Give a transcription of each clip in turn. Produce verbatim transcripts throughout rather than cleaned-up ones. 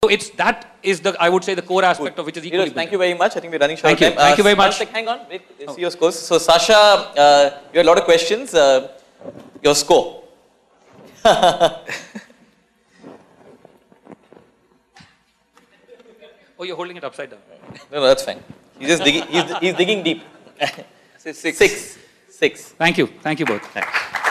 So it's, that is the, I would say, the core aspect of which is equally. Thank you very much. I think we're running short Thank you. of time. Thank uh, you very much. Sec, hang on, wait, see your scores. So Sasha, uh, you had a lot of questions. Uh, your score. Oh, you're holding it upside down. No, no, that's fine. He's just digging, he's, he's digging deep. Six. Six. Six. Six. Thank you. Thank you both. Thanks.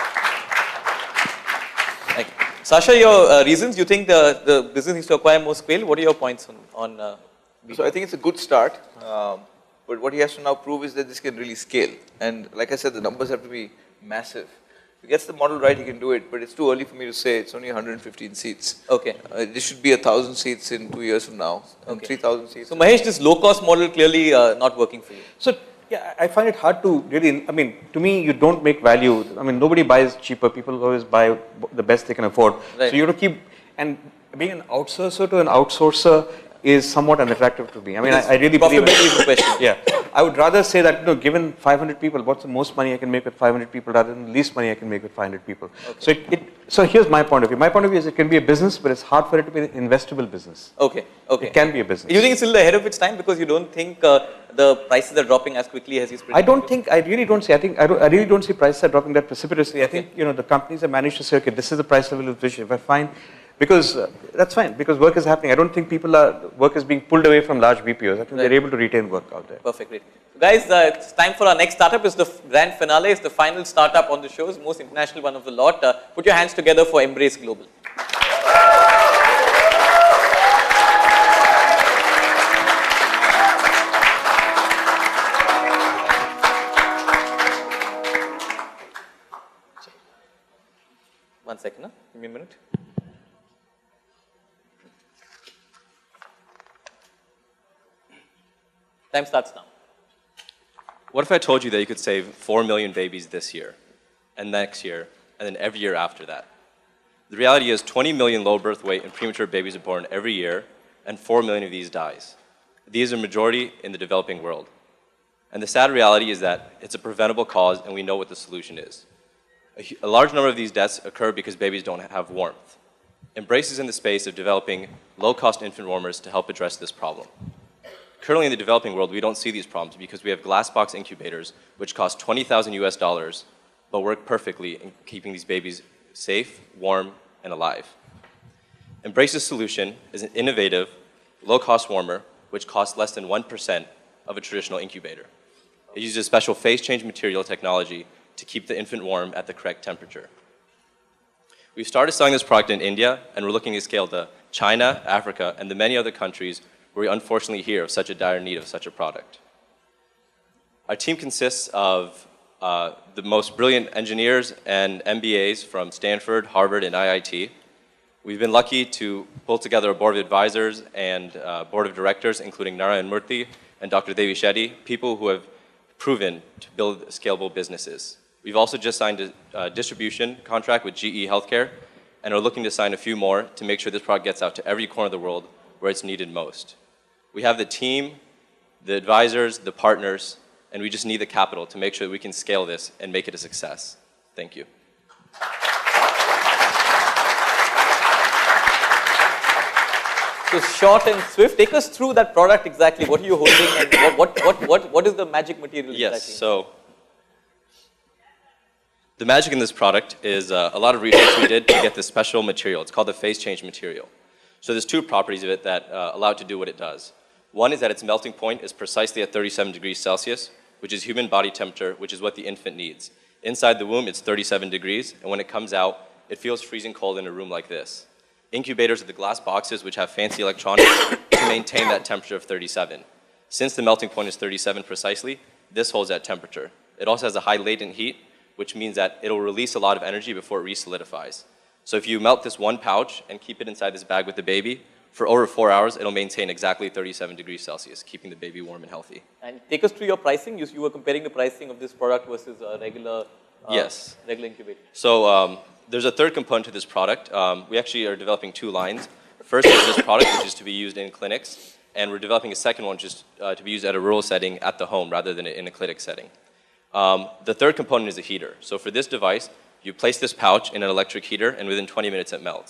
Thank you. Sasha, your uh, reasons, you think the, the business needs to acquire more scale. What are your points on, on uh, So I think it's a good start. Um, but what he has to now prove is that this can really scale. And like I said, the numbers have to be massive. If he gets the model right, he can do it. But it's too early for me to say. It's only one hundred fifteen seats. Okay. Uh, this should be one thousand seats in two years from now. And Okay. three thousand seats. So Mahesh, this low-cost model clearly uh, not working for you. So yeah, I find it hard to really, I mean, to me, you don't make value. I mean, nobody buys cheaper. People always buy the best they can afford. Right. So you have to keep, and being an outsourcer to an outsourcer is somewhat unattractive to me. I mean, I, I really believe. Profitability is the question. Yeah. I would rather say that, you know, given five hundred people, what's the most money I can make with five hundred people rather than the least money I can make with five hundred people. Okay. So it, it, so here's my point of view. My point of view is it can be a business, but it's hard for it to be an investable business. Okay, okay. It can be a business. You think it's still ahead of its time because you don't think uh, the prices are dropping as quickly as he's predicting? I don't think, I really don't see, I think, I, don't, I really don't see prices are dropping that precipitously. I think, you know, the companies have managed to say, okay, this is the price level of which if I find, because uh, that's fine, because work is happening. I don't think people are, work is being pulled away from large B P Os. I think Right. they're able to retain work out there. Perfect, great. So guys, uh, it's time for our next startup. It's the f- grand finale. It's the final startup on the show. It's the most international one of the lot. Uh, put your hands together for Embrace Global. One second, huh? Give me a minute. Time starts now. What if I told you that you could save four million babies this year, and next year, and then every year after that? The reality is twenty million low birth weight and premature babies are born every year, and four million of these dies. These are majority in the developing world. And the sad reality is that it's a preventable cause, and we know what the solution is. A, hu- a large number of these deaths occur because babies don't have warmth. Embrace is in the space of developing low-cost infant warmers to help address this problem. Currently in the developing world, we don't see these problems because we have glass box incubators, which cost twenty thousand U S dollars, but work perfectly in keeping these babies safe, warm, and alive. Embrace's solution is an innovative, low-cost warmer, which costs less than one percent of a traditional incubator. It uses a special phase change material technology to keep the infant warm at the correct temperature. We've started selling this product in India, and we're looking to scale to China, Africa, and the many other countries where we unfortunately hear of such a dire need of such a product. Our team consists of uh, the most brilliant engineers and M B As from Stanford, Harvard, and I I T. We've been lucky to pull together a board of advisors and uh, board of directors, including Narayan Murthy and Doctor Devi Shetty, people who have proven to build scalable businesses. We've also just signed a uh, distribution contract with G E Healthcare, and are looking to sign a few more to make sure this product gets out to every corner of the world where it's needed most. We have the team, the advisors, the partners, and we just need the capital to make sure that we can scale this and make it a success. Thank you. So short and swift, take us through that product exactly. What are you holding and what, what, what, what, what is the magic material Yes, exactly? so the magic in this product is uh, a lot of research we did to get this special material. It's called the phase change material. So there's two properties of it that uh, allow it to do what it does. One is that its melting point is precisely at thirty-seven degrees Celsius, which is human body temperature, which is what the infant needs. Inside the womb, it's thirty-seven degrees, and when it comes out, it feels freezing cold in a room like this. Incubators are the glass boxes, which have fancy electronics to maintain that temperature of thirty-seven. Since the melting point is thirty-seven precisely, this holds that temperature. It also has a high latent heat, which means that it'll release a lot of energy before it resolidifies. So if you melt this one pouch and keep it inside this bag with the baby, for over four hours, it'll maintain exactly thirty-seven degrees Celsius, keeping the baby warm and healthy. And take us through your pricing. You, you were comparing the pricing of this product versus a regular, uh, Yes. regular incubator. So um, there's a third component to this product. Um, we actually are developing two lines. First is this product, which is to be used in clinics, and we're developing a second one, just uh, to be used at a rural setting at the home rather than in a clinic setting. Um, the third component is a heater. So for this device, you place this pouch in an electric heater, and within twenty minutes it melts.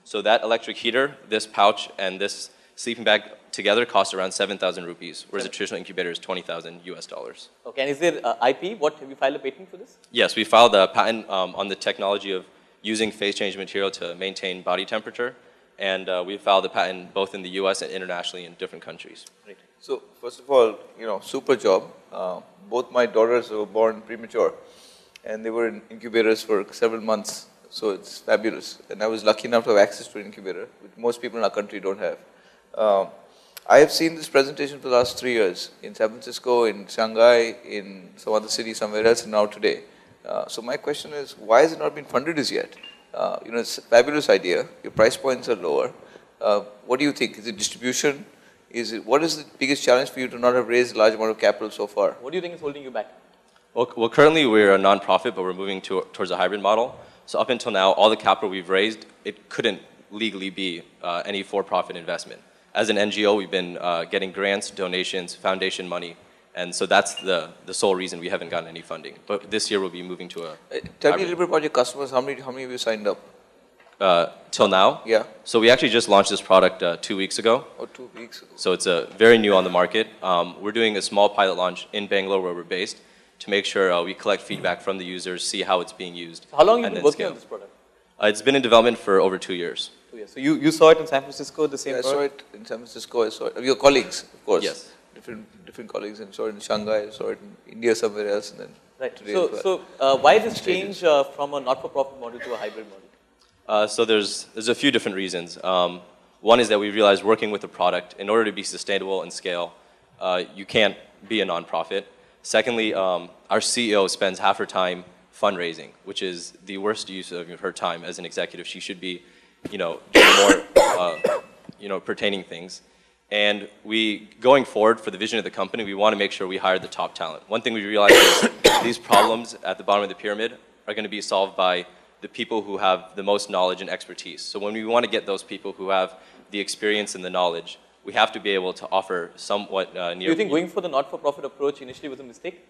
So that electric heater, this pouch, and this sleeping bag together cost around seven thousand rupees, whereas a traditional incubator is twenty thousand U S dollars. Okay, and is there uh, I P? What, have you filed a patent for this? Yes, we filed a patent um, on the technology of using phase change material to maintain body temperature, and uh, we filed a patent both in the U S and internationally in different countries. Right. So first of all, you know, super job. Uh, both my daughters were born premature, and they were in incubators for several months. So it's fabulous. And I was lucky enough to have access to an incubator, which most people in our country don't have. Um, I have seen this presentation for the last three years in San Francisco, in Shanghai, in some other city somewhere else, and now today. Uh, so my question is, why has it not been funded as yet? Uh, you know, it's a fabulous idea. Your price points are lower. Uh, what do you think? Is it distribution? Is it, what is the biggest challenge for you to not have raised a large amount of capital so far? What do you think is holding you back? Well, well currently we're a nonprofit, but we're moving to, towards a hybrid model. So up until now, all the capital we've raised, it couldn't legally be uh, any for-profit investment. As an N G O, we've been uh, getting grants, donations, foundation money, and so that's the, the sole reason we haven't gotten any funding. But this year we'll be moving to a... Uh, tell me a little bit about your customers. How many, how many of you signed up? Uh, till now? Yeah. So we actually just launched this product uh, two weeks ago. Or two weeks ago. So it's uh, very new on the market. Um, we're doing a small pilot launch in Bangalore where we're based to make sure uh, we collect feedback from the users, see how it's being used. So how long have you and been then working scale. on this product? Uh, it's been in development for over two years. Two years. So you, you saw it in San Francisco, the same Yeah, I saw product? it in San Francisco. I saw it. Your colleagues, of course. Yes. Different, different colleagues. And saw it in Shanghai. I saw it in India somewhere else. And then Right. today So, as well. so uh, why this Stages. change uh, from a not-for-profit model to a hybrid model? Uh, so there's, there's a few different reasons. Um, one is that we realized working with a product, in order to be sustainable and scale, uh, you can't be a nonprofit. Secondly, um, our C E O spends half her time fundraising, which is the worst use of her time as an executive. She should be, you know, doing more, uh, you know, pertaining things. And we, going forward for the vision of the company, we want to make sure we hire the top talent. One thing we realized is these problems at the bottom of the pyramid are going to be solved by the people who have the most knowledge and expertise. So when we want to get those people who have the experience and the knowledge, we have to be able to offer somewhat uh, near... Do you think going for the not-for-profit approach initially was a mistake?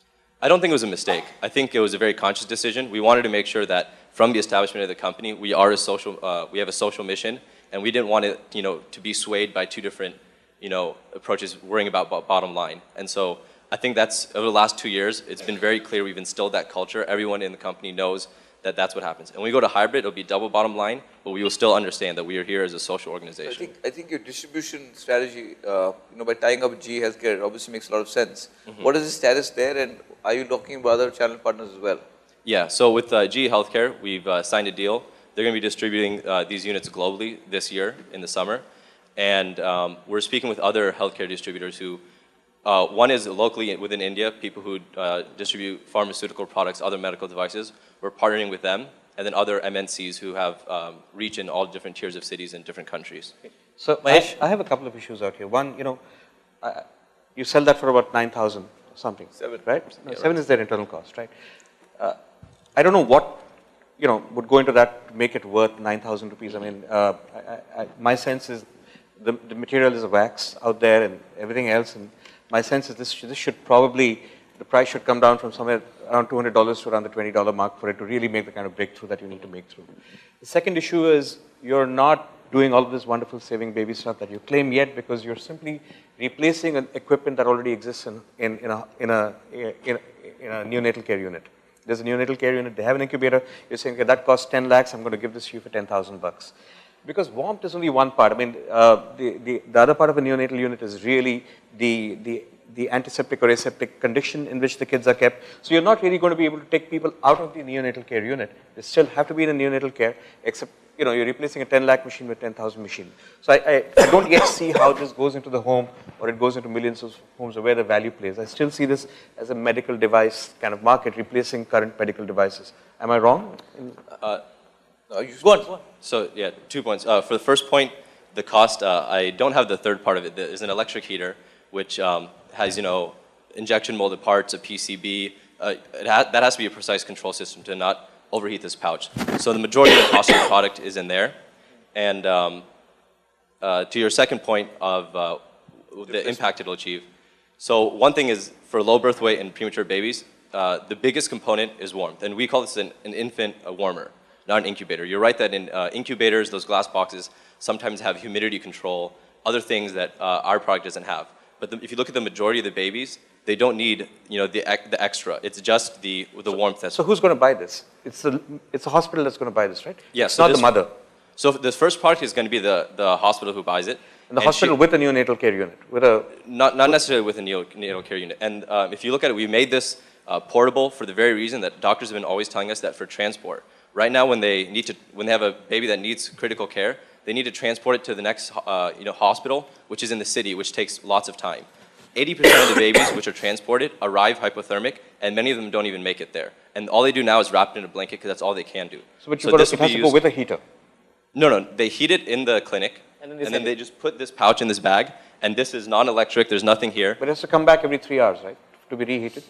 I don't think it was a mistake. I think it was a very conscious decision. We wanted to make sure that from the establishment of the company, we are a social, uh, we have a social mission, and we didn't want it, you know, to be swayed by two different, you know, approaches, worrying about bottom line. And so I think that's, over the last two years, it's been very clear we've instilled that culture. Everyone in the company knows that that's what happens. And when we go to hybrid, it'll be double bottom line, but we will still understand that we are here as a social organization. I think, I think your distribution strategy, uh, you know, by tying up with G E Healthcare, obviously makes a lot of sense. Mm-hmm. What is the status there, and are you talking about other channel partners as well? Yeah, so with uh, G E Healthcare, we've uh, signed a deal. They're going to be distributing uh, these units globally this year in the summer. And um, we're speaking with other healthcare distributors who, uh, one is locally within India, people who uh, distribute pharmaceutical products, other medical devices. We're partnering with them, and then other M N Cs who have um, reach in all different tiers of cities in different countries. So Mahesh, I, I have a couple of issues out here. One, you know, uh, you sell that for about nine thousand or something. Seven. Right? No, Yeah, seven right. is their internal cost, right? Uh, I don't know what, you know, would go into that to make it worth nine thousand rupees. I mean, uh, I, I, my sense is the, the material is a wax out there and everything else, and my sense is this, this should probably, the price should come down from somewhere around two hundred dollars to around the twenty dollar mark for it to really make the kind of breakthrough that you need to make through. The second issue is you're not doing all of this wonderful saving baby stuff that you claim yet, because you're simply replacing an equipment that already exists in, in, in, a, in, a, in, a, in a neonatal care unit. There's a neonatal care unit, they have an incubator, you're saying, okay, that costs ten lakhs, I'm going to give this to you for ten thousand bucks. Because warmth is only one part. I mean, uh, the, the, the other part of a neonatal unit is really the, the, the antiseptic or aseptic condition in which the kids are kept. So you're not really going to be able to take people out of the neonatal care unit. They still have to be in a neonatal care, except, you know, you're replacing a ten lakh machine with ten thousand machine. So I, I, I don't yet see how this goes into the home, or it goes into millions of homes, or where the value plays. I still see this as a medical device kind of market, replacing current medical devices. Am I wrong? Uh, No, you Go on, go on. So yeah, two points. Uh, for the first point, the cost, uh, I don't have the third part of it. There's an electric heater, which um, has, you know, injection molded parts, a P C B. Uh, it ha that has to be a precise control system to not overheat this pouch. So the majority of the cost of the product is in there. And um, uh, to your second point of uh, the impact it'll achieve. So one thing is, for low birth weight and premature babies, uh, the biggest component is warmth. And we call this an, an infant a warmer. not an incubator. You're right that in uh, incubators, those glass boxes sometimes have humidity control, other things that uh, our product doesn't have. But the, if you look at the majority of the babies, they don't need, you know, the, the extra. It's just the, the warmth that's... So who's going to buy this? It's a, it's a hospital that's going to buy this, right? Yes. It's so not this, the mother. So the first product is going to be the, the hospital who buys it. And the and hospital she, with a neonatal care unit, with a... Not, not necessarily with a neonatal care unit. And um, if you look at it, we made this uh, portable for the very reason that doctors have been always telling us that for transport. Right now, when they need to, when they have a baby that needs critical care, they need to transport it to the next uh, you know, hospital, which is in the city, which takes lots of time. eighty percent of the babies which are transported arrive hypothermic, and many of them don't even make it there. And all they do now is wrap it in a blanket because that's all they can do. So, but so you've got this to, it will has be to used, go with a heater. No, no, they heat it in the clinic, And then they, and then send they it. just put this pouch in this bag, and this is non-electric, there's nothing here. But it has to come back every three hours, right, to be reheated?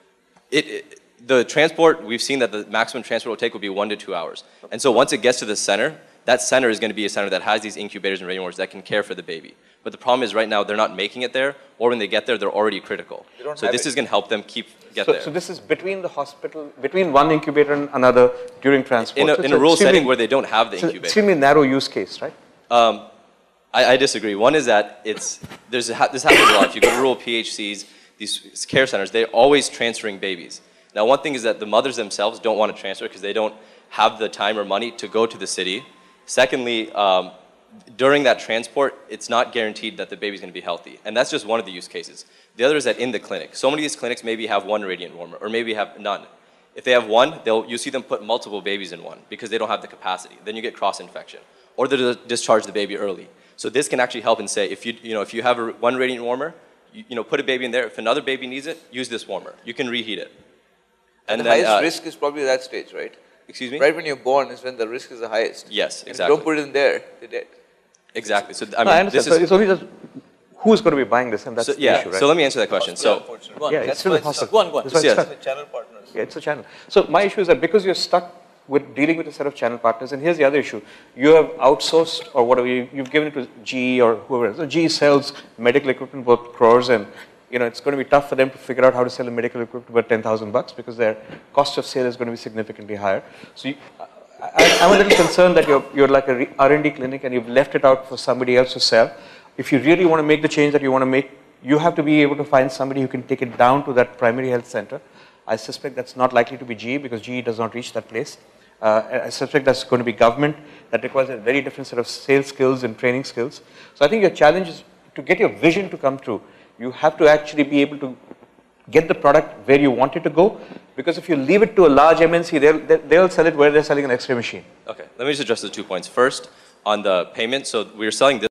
It, it, the transport, we've seen that the maximum transport will take will be one to two hours. And so once it gets to the center, that center is going to be a center that has these incubators and radiant warmers that can care for the baby. But the problem is right now they're not making it there, or when they get there, they're already critical. So this it. is going to help them keep get so, there. So this is between the hospital, between one incubator and another during transport. in a, so in a rural extremely- setting where they don't have the It's an incubator. extremely narrow use case, right? Um, I, I disagree. One is that it's, there's a, this happens a lot. If you go to rural P H Cs, these care centers, they're always transferring babies. Now, one thing is that the mothers themselves don't want to transfer because they don't have the time or money to go to the city. Secondly, um, during that transport, it's not guaranteed that the baby's going to be healthy. And that's just one of the use cases. The other is that in the clinic, so many of these clinics maybe have one radiant warmer or maybe have none. If they have one, they'll, you see them put multiple babies in one because they don't have the capacity. Then you get cross-infection. Or they'll discharge the baby early. So this can actually help and say, if you, you, know, if you have a, one radiant warmer, you, you know, put a baby in there. If another baby needs it, use this warmer. You can reheat it. And, And the then, highest uh, risk is probably that stage, right? Excuse me? Right when you're born is when the risk is the highest. Yes, And exactly. if you don't put it in there, they're dead. Exactly. So I No, mean, I understand. this So is, it's only just who's going to be buying this, and that's so, the yeah. issue, right? So let me answer that question. So Go on. yeah, it's That's still why a it's hospital. Go on, go on. That's why it's Yes. stuck. The channel partners. Yeah, it's a channel. So my issue is that because you're stuck with dealing with a set of channel partners, and here's the other issue: you have outsourced or whatever you, you've given it to G E or whoever. So G E sells medical equipment worth crores, and you know it's going to be tough for them to figure out how to sell a medical equipment worth ten thousand bucks because their cost of sale is going to be significantly higher. So you, I, I'm a little concerned that you're you're like a R and D clinic and you've left it out for somebody else to sell. If you really want to make the change that you want to make, you have to be able to find somebody who can take it down to that primary health center. I suspect that's not likely to be G E because G E does not reach that place. Uh, I suspect that's going to be government. That requires a very different set of sales skills and training skills. So I think your challenge is to get your vision to come true. You have to actually be able to get the product where you want it to go, because if you leave it to a large M N C, they'll, they'll sell it where they're selling an X-ray machine. okay, let me just address the two points. First, on the payment. So we're selling this.